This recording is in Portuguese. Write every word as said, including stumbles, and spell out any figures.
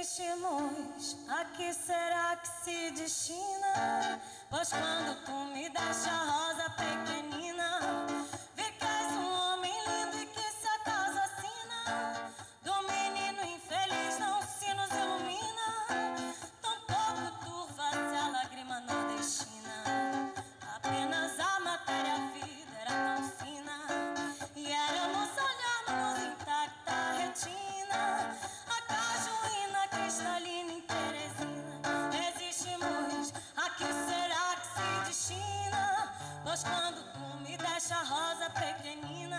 existimos, a que será que se destina? Pois quando tu me deixa rosa pequenina, vê que és um homem lindo e que se acaso assina. Do menino infeliz não se nos ilumina, tampouco turva-se a lágrima nordestina. Apenas a matéria-vida era tão fina, e éramos olharmos intacta a retina, a cajuína cristalina em Teresina. Existimos, a que será que se destina? Pois quando tu me deixa rosa pequenina,